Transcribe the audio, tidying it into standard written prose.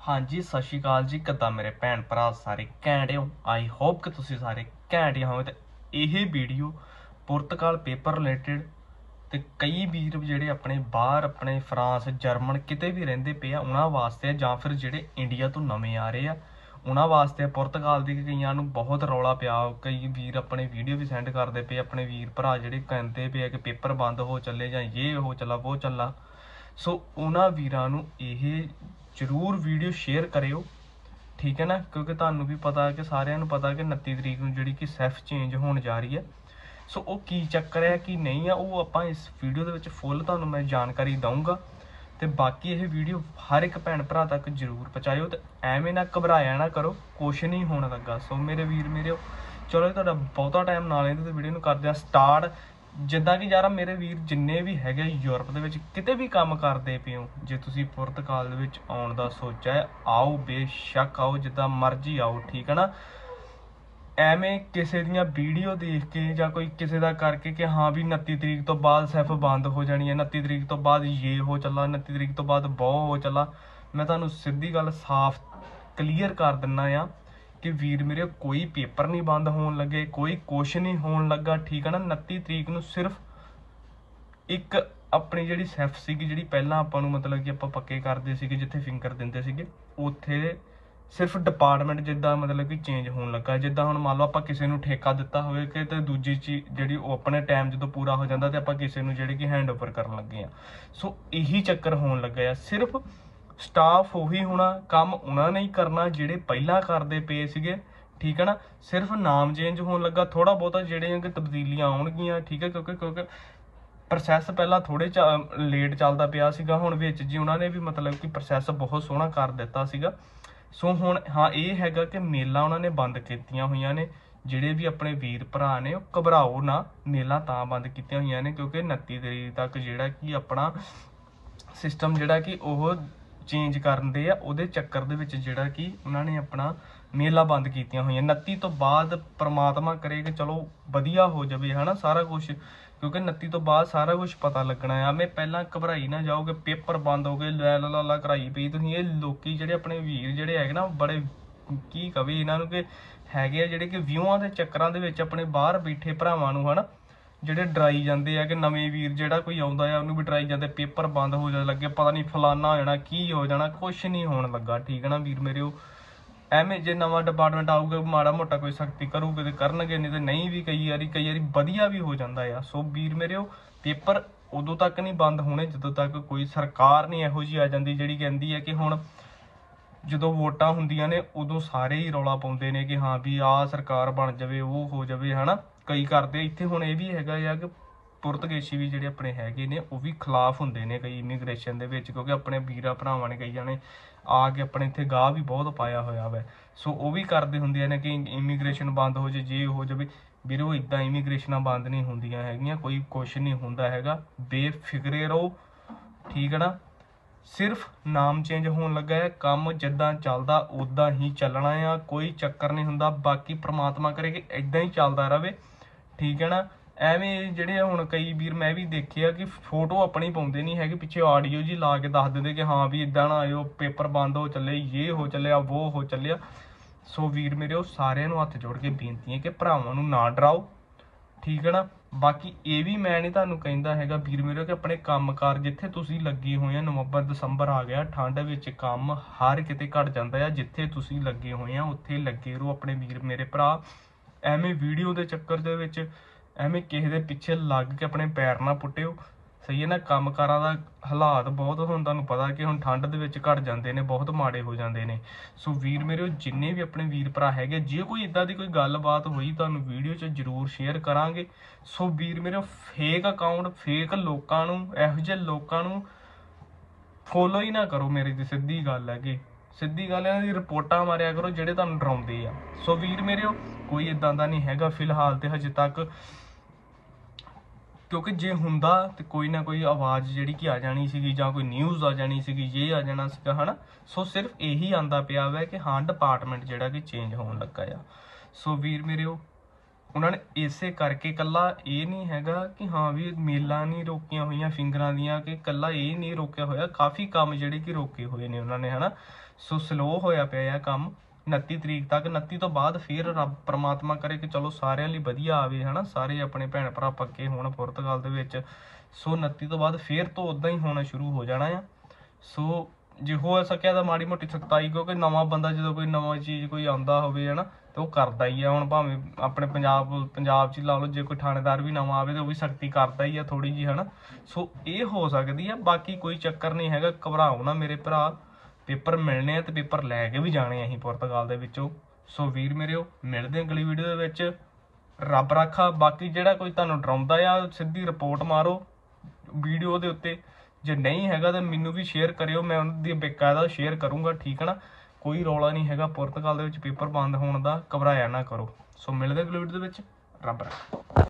हाँ जी, सत श्री अकाल जी। किद्दां मेरे भैन भरा सारे घैंट हो। आई होप कि तुसीं सारे घैंट हो। तो यह वीडियो पुर्तगाल पेपर रिलेटिड तो कई वीर ਜਿਹੜੇ ਆਪਣੇ ਬਾਹਰ ਆਪਣੇ ਫਰਾਂਸ ਜਰਮਨ ਕਿਤੇ ਵੀ ਰਹਿੰਦੇ ਪਏ ਆ ਉਹਨਾਂ ਵਾਸਤੇ ਜਾਂ ਫਿਰ ਜਿਹੜੇ ਇੰਡੀਆ ਤੋਂ ਨਵੇਂ ਆ ਰਹੇ ਆ ਉਹਨਾਂ ਵਾਸਤੇ। ਪੁਰਤਗਾਲ ਦੀ ਕਈਆਂ ਨੂੰ ਬਹੁਤ ਰੌਲਾ ਪਿਆ, ਕਈ ਵੀਰ ਆਪਣੇ ਵੀਡੀਓ ਵੀ ਸੈਂਡ ਕਰਦੇ ਪਏ, ਆਪਣੇ ਵੀਰ ਭਰਾ ਜਿਹੜੇ ਕਹਿੰਦੇ ਪਏ ਕਿ ਪੇਪਰ ਬੰਦ ਹੋ ਚੱਲੇ ਜਾਂ ਇਹ ਹੋ ਚੱਲਾ ਉਹ ਚੱਲਾ। ਸੋ ਉਹਨਾਂ ਵੀਰਾਂ ਨੂੰ ਇਹ ਜ਼ਰੂਰ ਵੀਡੀਓ ਸ਼ੇਅਰ ਕਰਿਓ, ठीक है ना, क्योंकि तुहानू भी पता है कि सारिਆਂ ਨੂੰ पता कि 29 तरीक ਨੂੰ ਜਿਹੜੀ कि ਸੈਫ चेंज होने जा रही है। सो वो की चक्कर है कि नहीं है वो आप इस वीडियो के फुल तुहानू मैं जानकारी दूँगा। तो बाकी ये वीडियो हर एक भैन भरा तक जरूर पहुँचाओ। तो एवें ना घबराया ना करो, कुछ नहीं होने लगा। सो मेरे वीर मेरे चलो तुहाडा बहुता टाइम ना लेंदे तो वीडियो करते हैं स्टार्ट। जिद्दां कि यार मेरे वीर जिन्ने भी है यूरोप दे विच किते भी काम करते पे हो, जे तुसीं पुर्तगाल दे विच आउण दा सोचा है आओ, बेशक आओ, जिद्दां मर्जी आओ, ठीक है ना। एवें किसी दियां वीडियो देख के या कोई किसी दा करके कि हाँ भी 29 तरीक तो बाद सिर्फ बंद हो जानी है, 29 तरीक तो बाद ये हो चला, 29 तरीक तो बाद वो हो चला। मैं तुहानूं सीधी गल साफ क्लीयर कर दिना आ कि वीर मेरे कोई पेपर नहीं बंद होने लगे, कोई कुछ नहीं होने लगा, ठीक है ना। 29 तरीक नूं सिर्फ एक अपनी जिहड़ी सैफ सीगी जिहड़ी पहलां आपां नूं मतलब कि आपां पक्के करदे सीगे जिथे फिंगर दिंदे सीगे, उत्थे सिर्फ डिपार्टमेंट जिद्दां मतलब कि चेंज होने लगा। जिद्दां हुण मान लो आपां किसी नूं ठेका दित्ता होवे कि ते दूजी चीज जिहड़ी ओह अपने टाइम जदों पूरा हो जांदा ते आपां किसी नूं जिहड़ी कि हैंड ओवर करन लगे आ। सो यही चक्कर होने लगा है। सिर्फ स्टाफ उही होना, काम उन्होंने ही करना जिहड़े पहलां करदे पे सीगे, ठीक है ना। सिर्फ नाम चेंज होने लगा, थोड़ा बहुत जिहड़ियां कि तब्दीलियां आउणगियां, ठीक है, क्योंकि प्रोसैस पहला थोड़े लेट चलदा पिया सीगा, हुण विच जी उन्होंने भी मतलब कि प्रोसैस बहुत सोहना कर दिता सीगा। सो हुण हाँ ये हैगा कि मेला उन्होंने बंद कीतियां होईयां ने। जिहड़े भी अपने वीर भरा ने घबराओ ना, मेला तां बंद कीतियां होईयां ने क्योंकि 29 तरीक तक जिहड़ा कि अपना सिस्टम जिहड़ा कि ओह चेंज करते हैं, उहदे चक्कर दे विच जिहड़ा कि उन्होंने अपना मेला बंद कीतियां होईयां। 29 तो बाद परमात्मा करे कि चलो वधिया हो जाए, है ना, सारा कुछ, क्योंकि 29 तो बाद सारा कुछ पता लगना है। मैं पहला घबराई ना जाओ कि पेपर बंद हो गए, लै ला कराई पई तुसीं। ये लोकी जिहड़े अपने वीर जिहड़े है ना बड़े की कवे इन्हां नूं कि हैगे आ जिहड़े कि व्यूआं दे चक्करां दे विच अपने बाहर बैठे भरावां नूं, है ना, ਜਿਹੜੇ ਡਰਾਈ ਜਾਂਦੇ ਆ कि नवें वीर ਜਿਹੜਾ कोई ਆਉਂਦਾ ਆ ਉਹਨੂੰ भी ਡਰਾਈ ਜਾਂਦੇ पेपर बंद हो जाने लगे, पता नहीं फलाना हो जाना की हो जाना, कुछ नहीं होने लगा, ठीक है ना वीर मेरे। ਐਵੇਂ जे नवा डिपार्टमेंट आऊगा माड़ा मोटा कोई सख्ती करूगे तो करनगे, नहीं तो नहीं भी कई बारी वधिया भी हो जाता है। सो वीर मेरे पेपर उदों तक नहीं बंद होने जदों तक कोई सरकार नहीं इहो जी आ जाती जिहड़ी कहती है कि हुण ਜਦੋਂ ਵੋਟਾਂ ਹੁੰਦੀਆਂ ਨੇ ਉਦੋਂ ਸਾਰੇ ਹੀ ਰੌਲਾ ਪਾਉਂਦੇ ਨੇ ਕਿ ਹਾਂ ਵੀ ਆਹ ਸਰਕਾਰ ਬਣ ਜਾਵੇ, ਉਹ ਹੋ ਜਾਵੇ, ਹੈ ਨਾ। ਕਈ ਕਰਦੇ ਇੱਥੇ ਹੁਣ ਇਹ ਵੀ ਹੈਗਾ ਆ ਕਿ ਪੁਰਤਗਾਲੀ ਵੀ ਜਿਹੜੇ ਆਪਣੇ ਹੈਗੇ ਨੇ ਉਹ ਵੀ ਖਿਲਾਫ ਹੁੰਦੇ ਨੇ ਕਈ ਇਮੀਗ੍ਰੇਸ਼ਨ ਦੇ ਵਿੱਚ, ਕਿਉਂਕਿ ਆਪਣੇ ਵੀਰਾਂ ਭਰਾਵਾਂ ਨੇ ਕਈ ਜਾਣੇ ਆ ਕੇ ਆਪਣੇ ਇੱਥੇ ਗਾਹ ਵੀ ਬਹੁਤ ਪਾਇਆ ਹੋਇਆ ਵਾ। ਸੋ ਉਹ ਵੀ ਕਰਦੇ ਹੁੰਦੇ ਨੇ ਕਿ ਇਮੀਗ੍ਰੇਸ਼ਨ ਬੰਦ ਹੋ ਜੇ, ਜੇ ਹੋ ਜਾਵੇ। ਵੀਰੇ ਉਹ ਇੱਦਾਂ ਇਮੀਗ੍ਰੇਸ਼ਨਾਂ ਬੰਦ ਨਹੀਂ ਹੁੰਦੀਆਂ ਹੈਗੀਆਂ, ਕੋਈ ਕੁਛ ਨਹੀਂ ਹੁੰਦਾ ਹੈਗਾ, ਬੇਫਿਕਰੇ ਰਹੋ, ਠੀਕ ਹੈ ਨਾ। सिर्फ नाम चेंज होने लगा है, काम जिद्दां चलदा उदां ही चलना है, कोई चक्कर नहीं हुंदा। बाकी परमात्मा करे कि इदां ही चलदा रहे, ठीक है ना। एवें जिहड़े हुण कई वीर मैं भी देखे कि फोटो अपनी पाउंदे नहीं है, पिछे ऑडियो जी ला के दस दिंदे कि हाँ भी इदां ना आयो, पेपर बंद हो चले, ये हो चलिया, वो हो चलिया। सो वीर मेरे सारिਆਂ ਨੂੰ हथ जोड़ के बेनती है कि भरावां ਨੂੰ ना डराओ, ठीक है ना। बाकी ये भी मैं नहीं तुहानूं कहंदा हैगा वीर मेरे कि अपने काम कार जिथे तुसीं लगे हुए हैं, नवंबर दसंबर आ गया, ठंड विच काम हर किते घट जाता है, जिथे तुसीं लगे हुए हैं उत्थे लगे रहो अपने वीर मेरे भरा। एवें वीडियो के चक्कर दे विच एवें किसी दे पिछे लग के अपने पैर ना पुट्टिओ, सही है ना। काम कारां दा हालात बहुत हुण तुहानूं पता कि हुण ठंड दे विच घट जांदे ने, बहुत माड़े हो जांदे ने। सो वीर मेरे जिन्ने भी अपने वीर भरा हैगे, जे कोई इदां दी कोई गलबात होई तुहानूं वीडियो च जरूर शेयर करांगे। सो वीर मेरे फेक अकाउंट फेक लोकां नूं इहो जिहे लोकां नूं फॉलो ही ना करो। मेरी दी सीधी गल है कि सीधी गल है, रिपोर्टां मारिया करो जिहड़े तुहानूं डराउंदे आ। सो वीर मेरे कोई इदां दा नहीं हैगा फिलहाल ते हजे तक, क्योंकि जे हुंदा तो कोई ना कोई आवाज़ जिहड़ी कि आ जानी सीगी जां कोई न्यूज़ आ जानी सीगी, ये आ जाना सीगा, है ना। सो सिर्फ यही आंदा पिया वा कि हाँ डिपार्टमेंट जिहड़ा कि चेंज होने लगा आ। सो वीर मेरे ਉਹਨਾਂ ਨੇ ਇਸੇ ਕਰਕੇ ਕੱਲਾ ਇਹ ਨਹੀਂ ਹੈਗਾ ਕਿ ਹਾਂ ਵੀ ਮੇਲਾਂ ਨਹੀਂ ਰੋਕੀਆਂ ਹੋਈਆਂ ਫਿੰਗਰਾਂ ਦੀਆਂ, ਕਿ ਕੱਲਾ ਇਹ ਨਹੀਂ ਰੋਕਿਆ ਹੋਇਆ, ਕਾਫੀ ਕੰਮ ਜਿਹੜੇ ਕਿ ਰੋਕੇ ਹੋਏ ਨੇ ਉਹਨਾਂ ਨੇ, ਹਨਾ। ਸੋ ਸਲੋ ਹੋਇਆ ਪਿਆ ਆ ਕੰਮ 29 ਤਰੀਕ ਤੱਕ। 29 ਤੋਂ ਬਾਅਦ ਫਿਰ ਰੱਬ ਪ੍ਰਮਾਤਮਾ ਕਰੇ ਕਿ ਚਲੋ ਸਾਰਿਆਂ ਲਈ ਵਧੀਆ ਆਵੇ, ਹਨਾ, ਸਾਰੇ ਆਪਣੇ ਭੈਣ ਭਰਾ ਪੱਕੇ ਹੋਣ ਪੁਰਤਗਾਲ ਦੇ ਵਿੱਚ। ਸੋ 29 ਤੋਂ ਬਾਅਦ ਫਿਰ ਤੋਂ ਉੱਦਾਂ ਹੀ ਹੋਣਾ ਸ਼ੁਰੂ ਹੋ ਜਾਣਾ ਆ। ਸੋ ਜੇ ਹੋ ਸਕਿਆ ਤਾਂ ਮਾੜੀ ਮੋਟੀ ਸਖਤਾਈ, ਕਿਉਂਕਿ ਨਵਾਂ ਬੰਦਾ ਜਦੋਂ ਕੋਈ ਨਵਾਂ ਚੀਜ਼ ਕੋਈ ਆਉਂਦਾ ਹੋਵੇ, ਹਨਾ, ਤੇ ਉਹ ਕਰਦਾ ਹੀ ਆ। ਹੁਣ ਭਾਵੇਂ ਆਪਣੇ ਪੰਜਾਬ 'ਚ ਲਾ ਲਓ, ਜੇ ਕੋਈ ਥਾਣੇਦਾਰ ਵੀ ਨਵਾਂ ਆਵੇ ਤਾਂ ਉਹ ਵੀ ਸਖਤੀ ਕਰਦਾ ਹੀ ਆ ਥੋੜੀ ਜਿਹੀ, ਹਨਾ। ਸੋ ਇਹ ਹੋ ਸਕਦੀ ਆ, ਬਾਕੀ ਕੋਈ ਚੱਕਰ ਨਹੀਂ ਹੈਗਾ, ਘਬਰਾਓ ਨਾ ਮੇਰੇ ਭਰਾ। ਪੇਪਰ ਮਿਲਣੇ ਆ ਤੇ ਪੇਪਰ ਲੈ ਕੇ ਵੀ ਜਾਣੇ ਆ ਅਸੀਂ ਪੁਰਤਗਾਲ ਦੇ ਵਿੱਚੋਂ। ਸੋ ਵੀਰ ਮੇਰਿਓ, ਮਿਲਦੇ ਹਾਂ ਅਗਲੀ ਵੀਡੀਓ ਦੇ ਵਿੱਚ। ਰੱਬ ਰਾਖਾ। ਬਾਕੀ ਜਿਹੜਾ ਕੋਈ ਤੁਹਾਨੂੰ ਡਰਾਉਂਦਾ ਆ, ਸਿੱਧੀ ਰਿਪੋਰਟ ਮਾਰੋ ਵੀਡੀਓ ਦੇ ਉੱਤੇ। ਜੇ ਨਹੀਂ ਹੈਗਾ ਤਾਂ ਮੈਨੂੰ ਵੀ ਸ਼ੇਅਰ ਕਰਿਓ, ਮੈਂ ਉਹਨਾਂ ਦੀ ਬਕਾਇਦਾ ਸ਼ੇਅਰ ਕਰੂੰਗਾ, ਠੀਕ ਹੈ ਨਾ। ਕੋਈ ਰੌਲਾ ਨਹੀਂ ਹੈਗਾ ਪੁਰਤਗਾਲ ਦੇ ਵਿੱਚ ਪੇਪਰ ਬੰਦ ਹੋਣ ਦਾ, ਘਬਰਾਇਆ ਨਾ ਕਰੋ। ਸੋ ਮਿਲਦੇ ਅਗਲੀ ਵੀਡੀਓ ਦੇ ਵਿੱਚ। ਰੱਬ ਰਾਖਾ।